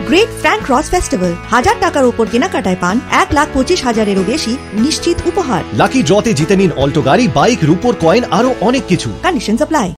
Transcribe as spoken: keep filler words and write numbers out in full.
Great Frank cross festival, হাজার টাকার উপর কেনাকাটায় পান এক লাখ পঁচিশ হাজারেরও বেশি নিশ্চিত উপহার। লাকি ড্রতে জিতে নিন অল্টো গাড়ি, বাইক, রূপোর কয়েন আরো অনেক কিছু। Conditions apply.